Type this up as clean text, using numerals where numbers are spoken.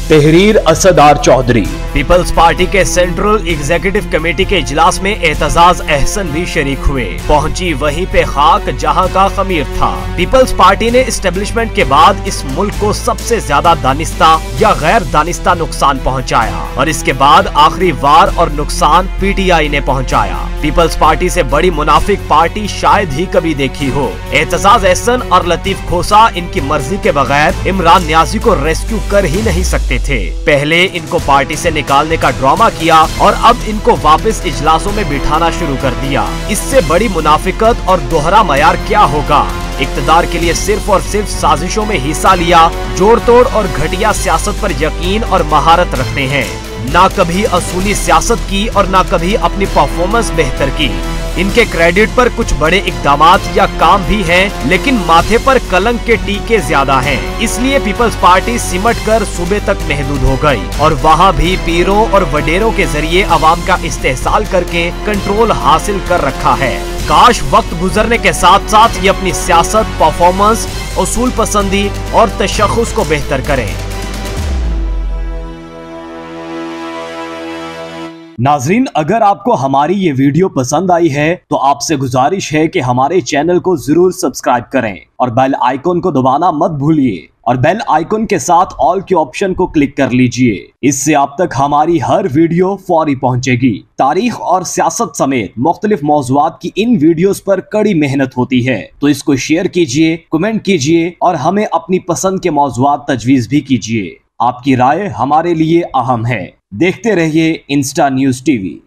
तहरीर Asdar Chaudhry. Peoples party के central executive committee के इजलास में एतजाज अहसन भी शरीक हुए। पहुंची वहीं पे खाक जहां का खमीर था। पीपल्स पार्टी ने इस्टेब्लिशमेंट के बाद इस मुल्क को सबसे ज्यादा दानिस्ता या गैर दानिस्ता नुकसान पहुंचाया और इसके बाद आखिरी वार और नुकसान पीटीआई ने पहुंचाया। पीपल्स पार्टी से बड़ी मुनाफिक पार्टी शायद ही कभी देखी हो। एतजाज अहसन और लतीफ खोसा इनकी मर्जी के बगैर इमरान न्याजी को रेस्क्यू कर ही नहीं सकते थे। पहले इनको पार्टी से निकालने का ड्रामा किया और अब इनको वापस इजलासों में बिठाना शुरू कर दिया। इससे बड़ी मुनाफिकत और दोहरा मयार क्या होगा। इक्तदार के लिए सिर्फ और सिर्फ साजिशों में हिस्सा लिया, जोड़ तोड़ और घटिया सियासत पर यकीन और महारत रखते हैं। ना कभी असूली सियासत की और ना कभी अपनी परफॉर्मेंस बेहतर की। इनके क्रेडिट पर कुछ बड़े इकदामात या काम भी हैं, लेकिन माथे पर कलंक के टीके ज्यादा हैं। इसलिए पीपल्स पार्टी सिमट कर सूबे तक महदूद हो गई और वहाँ भी पीरों और वडेरों के जरिए अवाम का इस्तेहसाल करके कंट्रोल हासिल कर रखा है। काश वक्त गुजरने के साथ साथ ये अपनी सियासत, परफॉर्मेंस, उसूल पसंदी और तशख्खुस को बेहतर करें। नाजरीन, अगर आपको हमारी ये वीडियो पसंद आई है तो आपसे गुजारिश है कि हमारे चैनल को जरूर सब्सक्राइब करें और बेल आइकन को दबाना मत भूलिए और बेल आइकन के साथ ऑल के ऑप्शन को क्लिक कर लीजिए। इससे आप तक हमारी हर वीडियो फौरी पहुंचेगी। तारीख और सियासत समेत मुख्तलिफ मौज़ूआत की इन वीडियोस पर कड़ी मेहनत होती है, तो इसको शेयर कीजिए, कमेंट कीजिए और हमें अपनी पसंद के मौज़ूआत तजवीज़ भी कीजिए। आपकी राय हमारे लिए अहम है। देखते रहिए इंस्टा न्यूज़ टीवी।